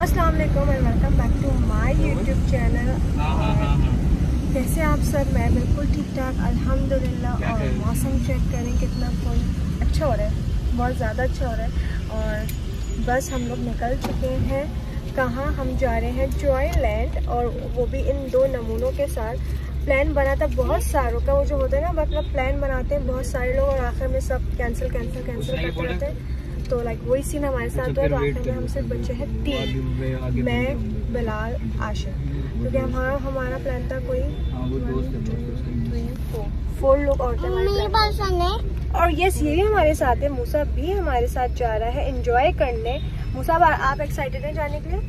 अस्सलाम वालेकुम and welcome back to my YouTube channel. कैसे आप सब? मैं बिल्कुल ठीक ठाक अल्हम्दुलिल्लाह। और मौसम चेक करें कितना अच्छा हो रहा है, बहुत ज़्यादा अच्छा हो रहा है। और बस हम लोग निकल चुके हैं। कहाँ हम जा रहे हैं? जॉयलैंड, और वो भी इन दो नमूनों के साथ। प्लान बना था बहुत सारों का, वो जो होता है ना, मतलब प्लान बनाते हैं बहुत सारे लोग और आखिर में सब कैंसिल करते रहते हैं। तो लाइक वही सीन हमारे साथ हुआ। तो आखिर में हम सिर्फ बच्चे हैं 3, मैं, बिलाल, आशिक, क्योंकि हमारा प्लान था कोई 4 लोग और थे। और यस, ये भी हमारे साथ है। मूसा भी हमारे साथ जा रहा है एंजॉय करने। मूसा, आप एक्साइटेड हैं जाने के लिए?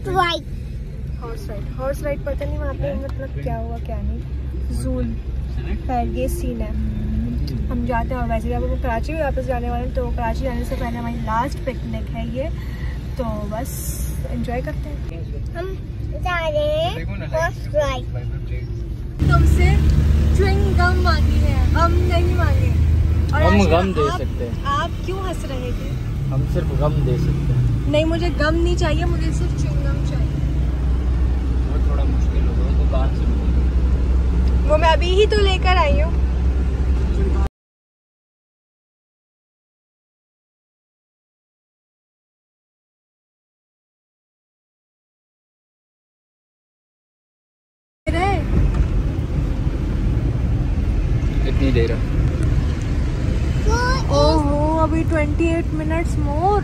हॉर्स राइड पता नहीं वहाँ पे मतलब क्या हुआ क्या नहीं। जूल खैर ये सीन है। हम जाते हैं और वैसे अब हम कराची भी वापस जाने वाले हैं। तो कराची जाने से पहले हमारी लास्ट पिकनिक है ये, तो बस एंजॉय करते हैं। हम जा रहे हैं हॉर्स राइड। तुमसे च्युइंग गम मांगी है, हम नहीं मांगे। और हम गम दे सकते हैं। आप क्यों हंस रहे थे? हम सिर्फ गम दे सकते हैं। नहीं, मुझे गम नहीं चाहिए, मुझे सिर्फ च्युइंग गम चाहिए। वो थोड़ा मुश्किल होगा, तो बात से वो मैं अभी ही तो लेकर आई हूँ। इतनी देर ओहो, अभी 28 मिनट्स मोर।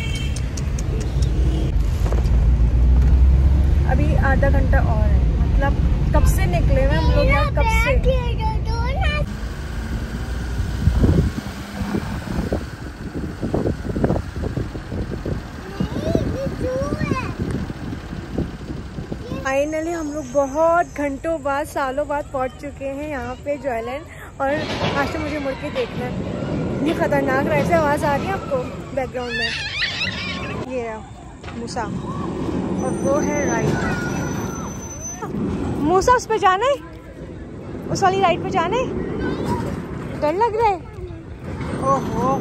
अभी आधा घंटा और है। मतलब कब से निकले हुए हम लोग यार, कब से। फाइनली हम लोग बहुत घंटों बाद, सालों बाद पहुंच चुके हैं यहाँ पे जॉयलैंड। और आज तो मुझे मुड़ के देखना है। ये खतरनाक राइड से आवाज़ आ रही है आपको बैकग्राउंड में? ये है मूसा और वो है राइड। मूसा, उस पे जाना है? उस वाली राइड पे जाना है? डर लग रहा है? ओहो,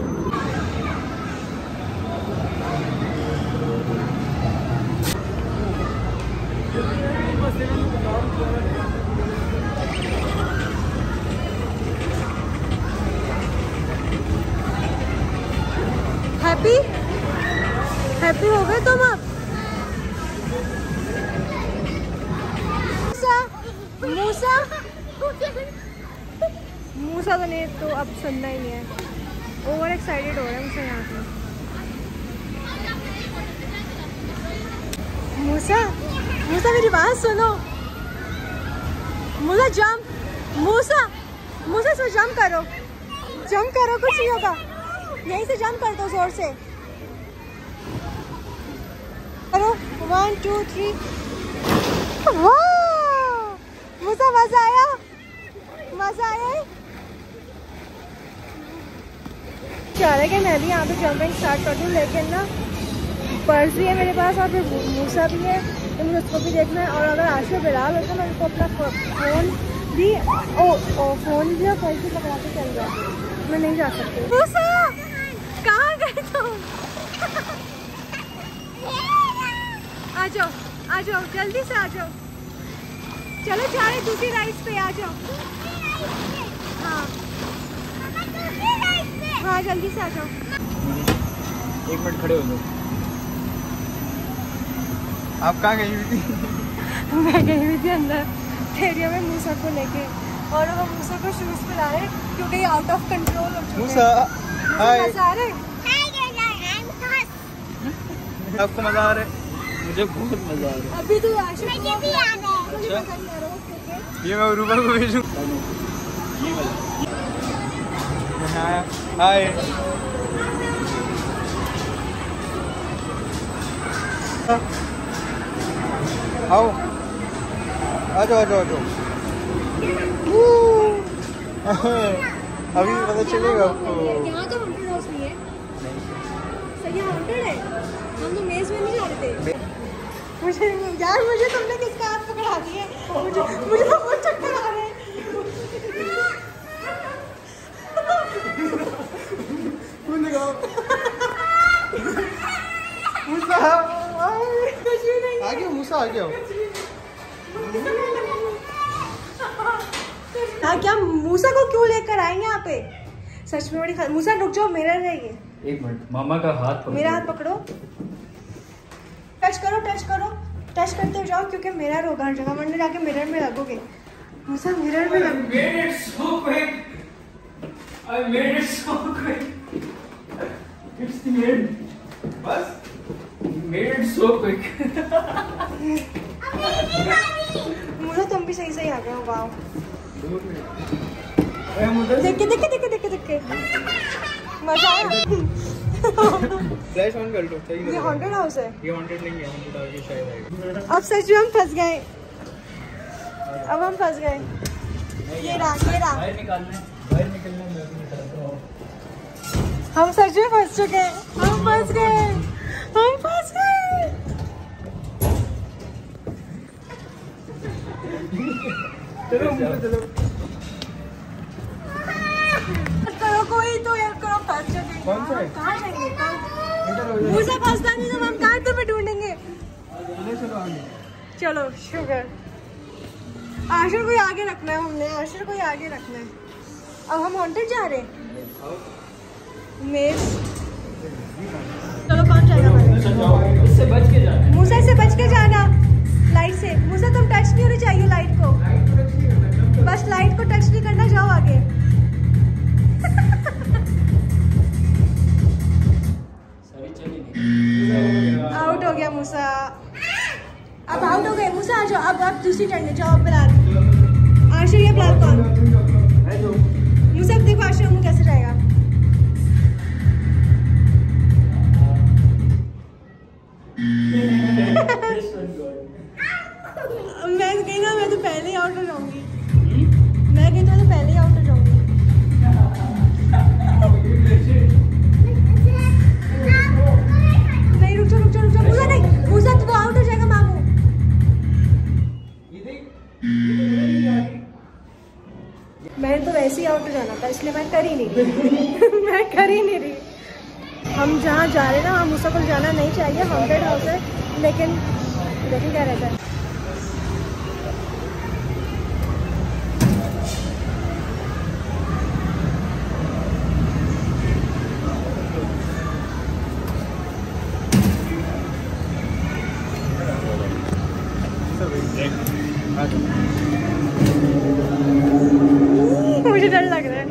हैप्पी हो गए तुम अब? मूसा तो नहीं, तो अब सुनना ही नहीं है। ओवर एक्साइटेड हो रहा है मुझसे यहाँ पे। मूसा मेरी बात सुनो। मूसा इसमें जंप करो, कुछ नहीं होगा। यहीं से जंप कर दो, जोर से करो। 1 2 3। मूसा, मजा आया? चाह रहा है कि मैं भी यहाँ पे जंपिंग स्टार्ट कर दूँ, लेकिन ना पर्स भी है मेरे पास और फिर मूसा भी है, तो मुझे उसको भी देखना है। और अगर आशिक बिलाल होता मैं उनको अपना फ़ोन भी फ़ोन भी पकड़ा के चल जाए। मैं नहीं जा सकती। मूसा, कहाँ गए तुम? आ जाओ, जल्दी से आ जाओ। चलो जा रहे दूसरी राइड पे, आ जाओ। हाँ, जल्दी से आ जाओ। 1 मिनट खड़े हो जाओ। आप कहाँ गई हुई थी? मैं गई हुई थी अंदर एरिया में मूसा को लेके, और वो मूसा को शूज पिला रहे क्योंकि ये आउट ऑफ कंट्रोल हो चुका है। मूसा, हाय। मजा आ रहा है? आपको मजा आ रहा है? मुझे बहुत मजा आ रहा है। अभी तो आशिक को ये मैं रूबा को भेजूं। हाय, आओ, आ जाओ। अभी पता चलेगा आपको। यहाँ तो हॉन्टेड हाउस नहीं है। सही है, हॉन्टेड है। हम तो मेज में नहीं जा रहे थे। मुझे तुमने किसका हाथ पकड़ा दिया? मुझे तो बहुत चक्कर आ रहे हैं। हाँ क्या मूसा को क्यों लेकर आएंगे यहाँ पे? सच में बड़ी मूसा रुक जाओ, मिरर है ये। एक मिनट, मामा का हाथ पकड़ो। मेरा हाथ पकड़ो, टच करो टच करो, टच करते जाओ क्योंकि मिरर होगा हर जगह, वरना जाके मिरर में लगोगे। मूसा मिरर में लग। I made it so quick. It's the end. बस made it so quick. मूसा तुम भी सही आ गए हो। वाओ, देख के मजा आया। फ्लैश ऑन कर लो। ये हॉन्टेड हाउस है। ये हॉन्टेड नहीं है, हॉन्टेड हाउस ये शायद है। अब सच में हम फंस गए। अब हम फंस गए। ये रहा बाहर निकलने में भी निकलता हूँ। हम सच में फंस चुके हैं। हम फंस गए। चलो करो, कोई तो हेल्प करो, फंस चुके हैं। कौन सा है? कहाँ जाएंगे? मुझे फंसता नहीं तो हम कहाँ तुम्हें ढूंढेंगे? चलो शुगर। आशिर को ही आगे रखना है, हमने आशिर को ही आगे रखना है। अब हम हॉन्टेड जा रहे हैं। मेज चलो, कौन जाएगा पहले? इससे बच के जाना है। मूसा से बच के जाना, लाइट से। मूसा तुम टच नहीं होनी चाहिए लाइट को, बस लाइट को टच नहीं करना, जाओ आगे। आउट हो गया मूसा। अब आउट हो गए मूसा, आ जाओ। अब दूसरी टर्न में जाओ। बिलाल, आशिर, ये बिलाल कौन? मूसा देखो आशिर मुँह कैसे जाएगा। मैं गई ना, मैं तो पहले ही आउट हो जाऊंगी। मैं गई तो पहले ही आउट हो जाऊंगी। नहीं रुक जाओ मूसा, नहीं मूसा तो आउट हो जाएगा मामू। मैंने तो वैसे ही आउट हो जाना था, इसलिए मैं कर ही नहीं रही। मैं कर ही नहीं रही। हम जहाँ जा रहे हैं ना, हम मूसा को जाना नहीं चाहिए, हॉन्टेड हाउस है, लेकिन देखिए क्या रहता है। मुझे डर लग रहा है,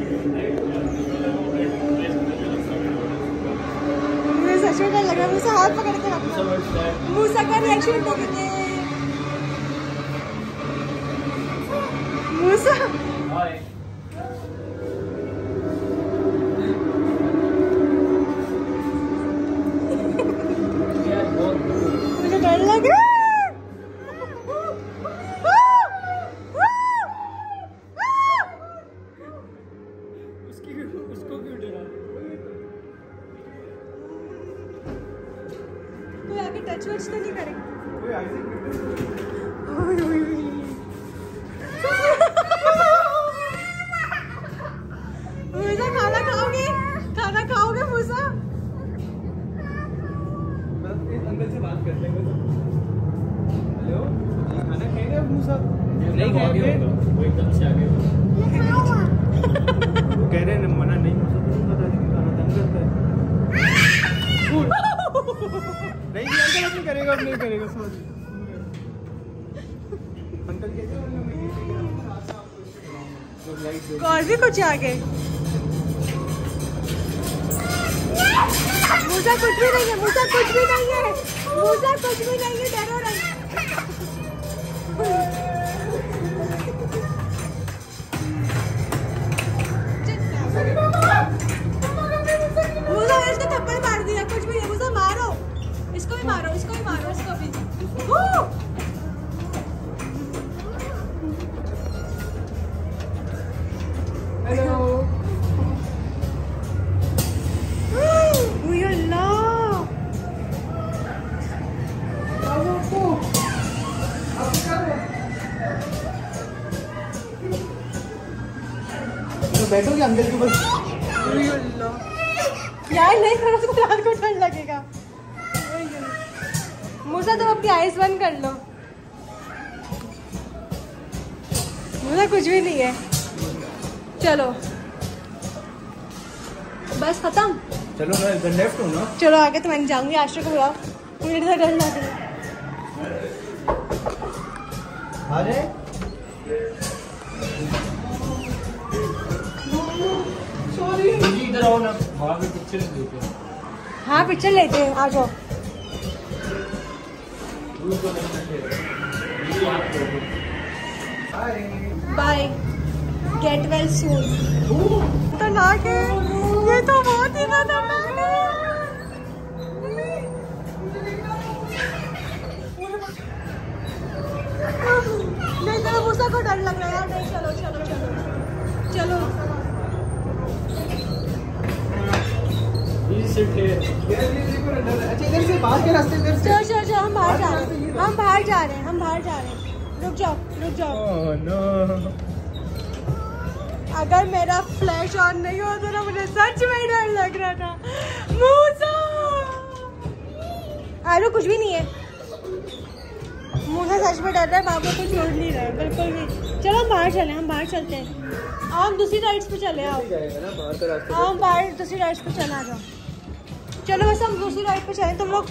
मुझे सच में डर लग रहा है। मुझे हाथ पकड़ के रखना। मूसा का रिएक्शन देखिए। मूसा मुझे डर लग रहा है। टच वच तो नहीं करेंगे। मूसा खाना खाओगे? खाना खाओगे मूसा? अंकल से बात कर लेंगे तो। हेलो, खाना खाएगा मूसा? नहीं खाएगा, वो एकदम से आगे। वो कह रहे हैं मना नहीं पता नहीं, खाना तंग करता है। नहीं अंकल अब नहीं करेगा, अब नहीं करेगा। सॉरी अंकल कहते हैं और भी कुछ आगे। मूसा कुछ भी नहीं है, मूसा कुछ भी नहीं है, मूसा कुछ भी नहीं है, डरो नहीं। मूसा इसको थप्पड़ मार दिया, कुछ भी नहीं। मूसा मारो, इसको भी मारो, इसको भी मारो, इसको भी। हेलो बैठोगे अंकल के पास? यार नहीं करो तो रात को ठंड लगेगा। मूसा तुम अपनी आइज बंद कर लो। ऐसा कुछ भी नहीं है। चलो बस खत्म। चलो मैं इधर लेफ्ट हूँ ना। चलो आगे तो मैं जाऊंगी। आश्रय को बुलाओ, मुझे इधर डर लग रहा है। अरे सॉरी, इधर आओ ना, वहाँ पे पिक्चर लेते हैं। हाँ पिक्चर लेते हैं, आ जाओ। Bye, get well soon. खतरनाक है ये तो, बहुत ही खतरनाक है। नहीं तो मूसा को डर लग रहा है यार। नहीं चलो चलो चलो चलो। अच्छा इधर से बाहर के रास्ते, इधर से। चलो चलो चलो, हम बाहर जा रहे हैं, हम बाहर जा रहे हैं, हम बाहर जा रहे हैं। रुक जाओ रुक जाओ। Oh no. अगर मेरा फ्लैश ऑन नहीं होता ना, मुझे सच में डर लग रहा था। मूसा आरो कुछ भी नहीं है। मूसा सच में डर रहा है, बाबू को छोड़ नहीं रहा है बिल्कुल भी। चलो हम बाहर चले, हम बाहर चलते हैं। आप दूसरी राइड्स पे चले आओ। हम बाहर दूसरी राइड्स पे चला जाओ। चलो बस हम दूसरी राइड पे चले। तुम लोग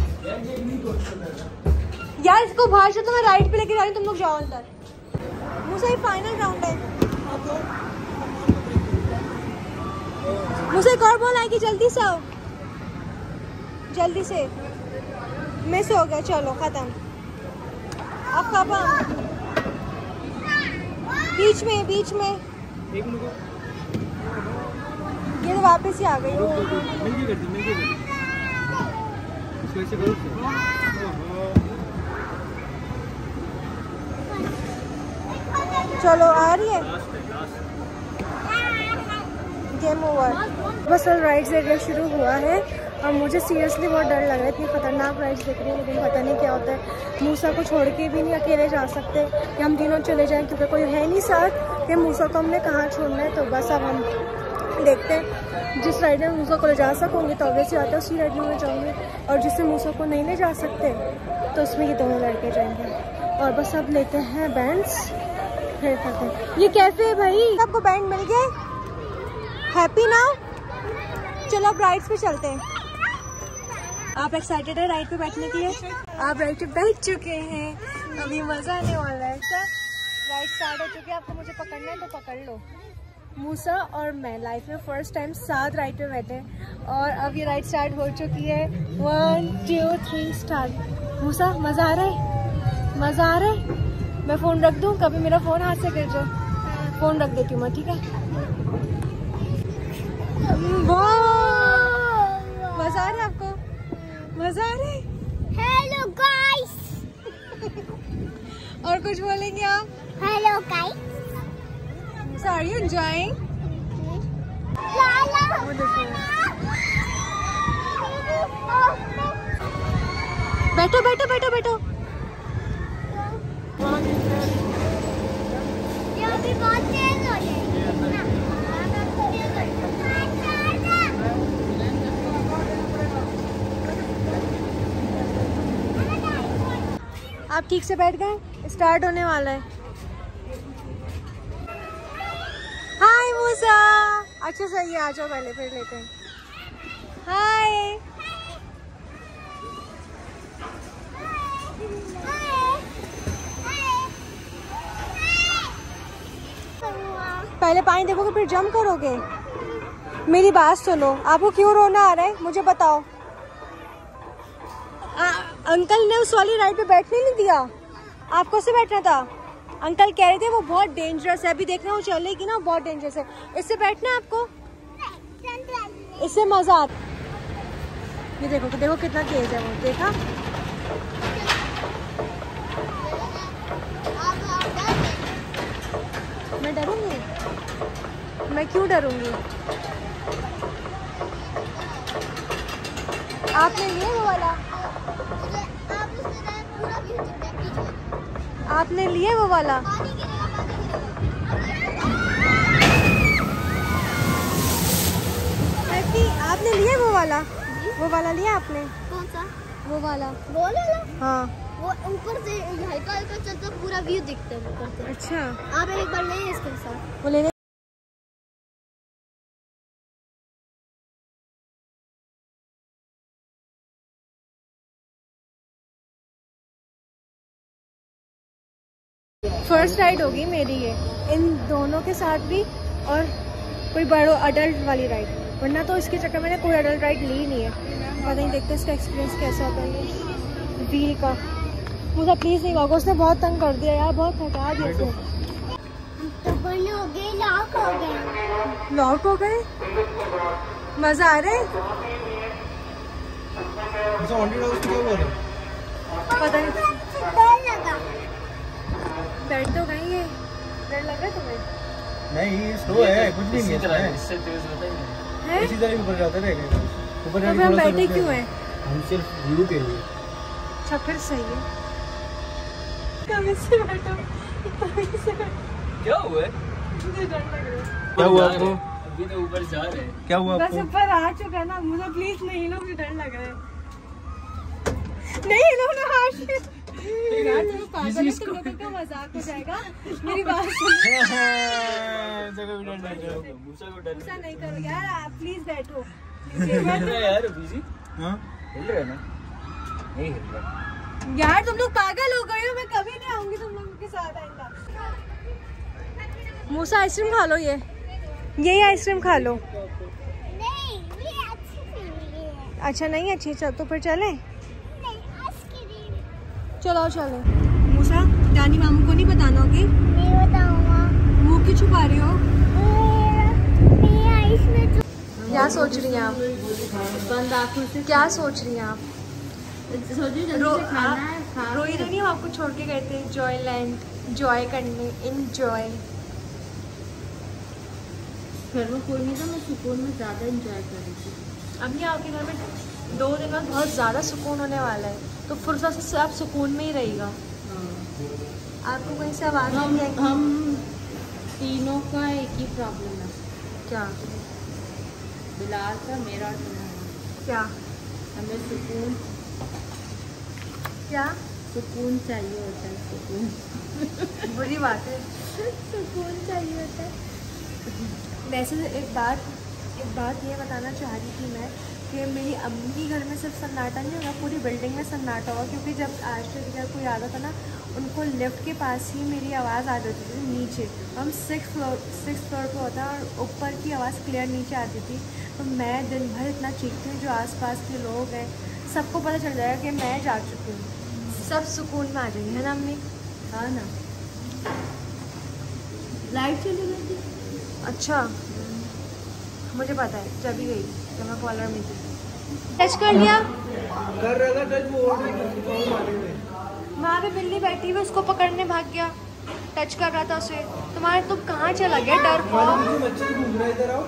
यार इसको बाहर से तो मैं राइड पे लेके जा रही हूँ, तुम लोग जाओ अंदर। मूसा ये फाइनल राउंड है। मुझे एक और बॉल आएगी, जल्दी से आओ, जल्दी से। मिस हो गया, चलो खत्म। अब कब बीच में ये तो वापस ही आ गई। चलो आ रही है, गेम ओवर। बस अब राइड्स एरिया शुरू हुआ है और मुझे सीरियसली बहुत डर लग रहा है। इतनी खतरनाक राइड्स देख रही हूँ, लेकिन पता नहीं क्या होता है। मूसा को छोड़ के भी नहीं अकेले जा सकते, कि हम तीनों चले जाएं क्योंकि कोई है नहीं साथ, कि मूसा को हमने कहाँ छोड़ना है। तो बस अब हम देखते हैं, जिस राइड में मूसा को ले जा सकूँगी तो ऑब्वियसली आता है उसी राइड में मैं जाऊँगी, और जिससे मूसा को नहीं ले जा सकते तो उसमें ये दोनों लड़के जाएंगे। और बस अब लेते हैं बैंड्स, फिर करते हैं। ये कैफे है भाई, आपको बैंड मिल गए? Happy now? चलो अब राइड्स पे चलते हैं। आप एक्साइटेड है राइड पे बैठने के लिए? आप राइड पे बैठ चुके हैं, अभी मजा आने वाला है। सर राइड स्टार्ट हो चुकी है, आपको मुझे पकड़ना है तो पकड़ लो। मूसा और मैं लाइफ में फर्स्ट टाइम साथ राइड पे बैठे और अब ये राइड स्टार्ट हो चुकी है। 1 2 3 स्टार्ट। मूसा मजा आ रहा है? मजा आ रहा है? मैं फोन रख दूं, कभी मेरा फोन हाथ से गिर जाए। फोन रख देती हूँ मैं, ठीक है? मजा आ रहा है आपको? मजा आ रहा है? Hello guys. और कुछ बोलेंगे आप? Hello guys. So are you enjoying? बैठो बैठो बैठो बैठो। ये अभी बहुत तेज हो जाएगी ना। आप ठीक से बैठ गए? स्टार्ट होने वाला है। हाय मूसा। अच्छा सही है, आ जाओ पहले फिर लेते हैं। हाय। पहले पानी देखोगे फिर जंप करोगे? मेरी बात सुनो, आपको क्यों रोना आ रहा है मुझे बताओ। अंकल ने उस वाली राइड पे बैठने नहीं दिया, आपको से बैठना था। अंकल कह रहे थे वो बहुत डेंजरस है, अभी देखना वो चलेगी ना, बहुत डेंजरस है। इससे बैठना है आपको, इससे मजा आता। ये देखो तो देखो कितना तेज है वो, देखा? मैं डरूंगी? मैं क्यों डरूंगी? आपने लिए वो वाला? आपने लिए वो वाला? आपने लिए वो वाला? वो वाला लिया आपने? कौन सा? वो वाला। वो वाला? हाँ। वो ऊपर से हल्का हल्का चलता पूरा पूरा व्यू दिखता है ऊपर से। अच्छा, आप एक बार ले इसके साथ। वो लेने फर्स्ट राइड होगी मेरी ये, इन दोनों के साथ भी, और कोई बड़ो अडल्ट वाली राइड, वरना तो इसके चक्कर मैंने कोई अडल्ट राइड ली नहीं है। पता नहीं, देखते हैं इसका एक्सपीरियंस कैसा होता है व्हील का। मुझे प्लीज़ नहीं होगा, उसने बहुत तंग कर दिया यार, बहुत थका दिया उसने। तो बंद हो गए, लॉक हो गए। लॉक हो गए? मज़ा आ रहा है? पता नहीं, डर लगा। बैठ तो गई है, डर लगा तुम्हें? नहीं, स्लो है, कुछ नहीं है, इससे तेज बताइए हैं? इसी तरह ऊपर जाते रहेंगे। ऊपर तो हम बैठे क्यों हैं? हम सिर्फ व्यू के लिए। अच्छा, फिर सही है। कभी से बैठो, कभी से बैठो। क्या हुआ है? मुझे डर लग रहा है। क्या हुआ आपको? अभी तो ऊपर जा रहे हैं। क्या हुआ बस आपको? ऊपर आ चुका ना, मुझे प्लीज नहीं लो, मुझे डर लग रहा है। नहीं लो ना हाथ। यार तुम पागल हो, तुम लोगों का मजाक हो जाएगा। मेरी बात सुनो। मूसा को डर गुस्सा नहीं करो यार, आप प्लीज बैठो। हिल रहा है यार बिजी। हाँ? हिल रहा है ना? नहीं हिल रहा। यार तुम लोग पागल हो गए हो, मैं कभी नहीं आऊंगी तुम लोगों के साथ आएगा। मूसा आइसक्रीम खा लो, यही आइसक्रीम खा लो। नहीं, ये अच्छी नहीं है। अच्छा नहीं अच्छी, चल तो फिर चले। नहीं, आइसक्रीम। चलो चलो। मूसा, नानी मामू को नहीं बताना होगी? नहीं बताऊंगा। मुँह क्यों छुपा रही हो? नहीं, इसमें क्या सोच रही हैं आप? बंद आंखों से क्या सोच रही हैं आप? खाना है, खा रोई तो नहीं, हम आपको छोड़ के गए थे जॉय लैंड, जॉय करने, इंजॉय। घर में कोई नहीं था, मैं सुकून में ज़्यादा एंजॉय कर रही थी। अभी आपके घर में 2 दिन बाद बहुत ज़्यादा सुकून होने वाला है, तो फुर्सत से आप सुकून में ही रहेगा। आपको कहीं से आवाज़ नहीं आएगी? हम तीनों का एक ही प्रॉब्लम है। क्या? बिलाल का, मेरा और तुम्हारा। क्या? हमें सुकून क्या? सुकून चाहिए होता है, सुकून। बुरी बात है। सुकून चाहिए होता है। वैसे एक बात ये बताना चाह रही थी मैं, कि मेरी अम्मी के घर में सिर्फ सन्नाटा नहीं होगा, पूरी बिल्डिंग में सन्नाटा होगा, क्योंकि जब आज के घर कोई आता था ना, उनको लिफ्ट के पास ही मेरी आवाज़ आ जाती थी नीचे। हम 6th फ्लोर पे होता है और ऊपर की आवाज़ क्लियर नीचे आती थी, तो मैं दिन भर इतना चीखती हूँ, जो आसपास के लोग हैं सबको पता चल जाएगा कि मैं जा चुकी हूँ, सब सुकून में आ जाएंगे, है ना अम्मी? हाँ ना, लाइट चली गई थी। अच्छा, मुझे पता है, जब ही गई जब मैं कॉलर में थी। टच कर लिया? कर रहा था टच, वो और नहीं। वहाँ पे बिल्ली बैठी हुई, उसको पकड़ने भाग गया, टच कर रहा था उसे। तुम कहाँ चला गया डर खौफ? बच्चे घूम रहे, इधर आओ।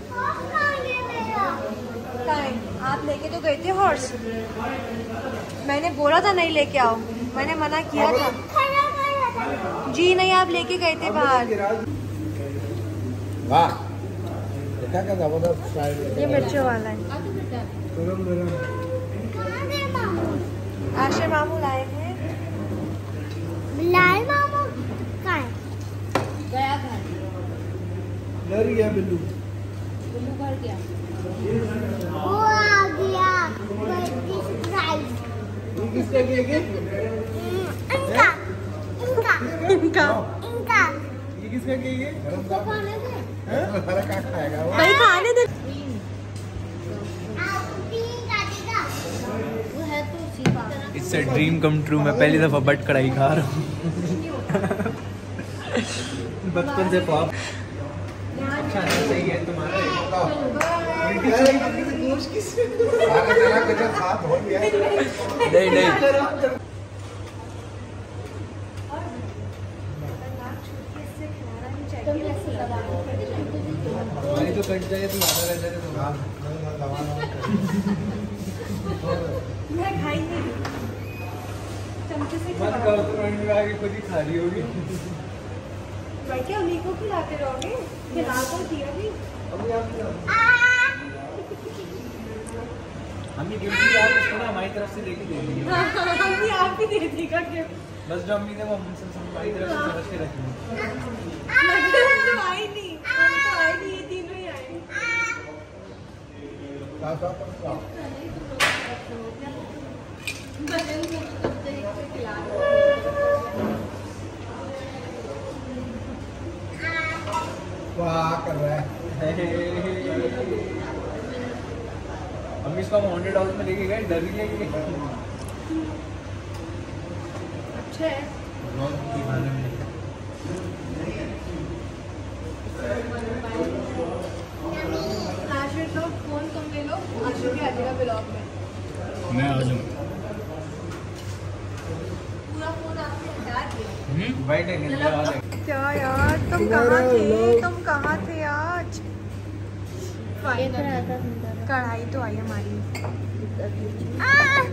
आप लेके तो गए थे हॉर्स, मैंने बोला था नहीं लेके आओ, मैंने मना किया था। जी नहीं, आप लेके गए थे बाहर। वाह, क्या क्या जबरदस्त। ये मिर्चों वाला है, आशे मामू लाए हैं। लाल मामू कहाँ है? गया घर, डर गया बिल्लू। बिल्लू घर गया। वो आ गया, बर्थडे सरप्राइज। ये किसका केक है? इनका इनका इनका इनका ये किसका केक है? इसको खाने दे। क्या खाएगा वो? भाई खाने दे। आप तीन काटेगा। वो है तो उसी का। It's a dream come true. मैं पहली दफा बट कढ़ाई खा रहा हूँ। बचपन से ख्वाब। अच्छा है, सही है तुम्हारा। नहीं नहीं, हमारी तो कट जाए तो ज़्यादा रह जाए तो मैं खाई नहीं, चमचे से मत करो, तो रंग में आके खुद ही खा रही होगी। भाई क्या उन्हीं को खिलाते रहोगे? खिला तो दिया भी। हम ये गिफ्ट भी आप इसको ना हमारी तरफ से लेके दे देंगे। हम भी आप भी दे देगा गिफ्ट। बस जो उम्मीद है वो हमसे हमारी तरफ से समझ के रखेंगे। तो आई नहीं, ये तीनों ही आए। वाह कर रहा है। हम इसको हॉन्टेड हाउस में लेके गए, डर गए कि अच्छा है। आशिर तो फोन तुम ले लो, आशिर भी आ जाएगा ब्लॉग में। मैं आ जाऊँ। पूरा फोन आपने हटा दिया। बैठेंगे क्या यार, तुम कहाँ थे आज? कढ़ाई तो आई हमारी।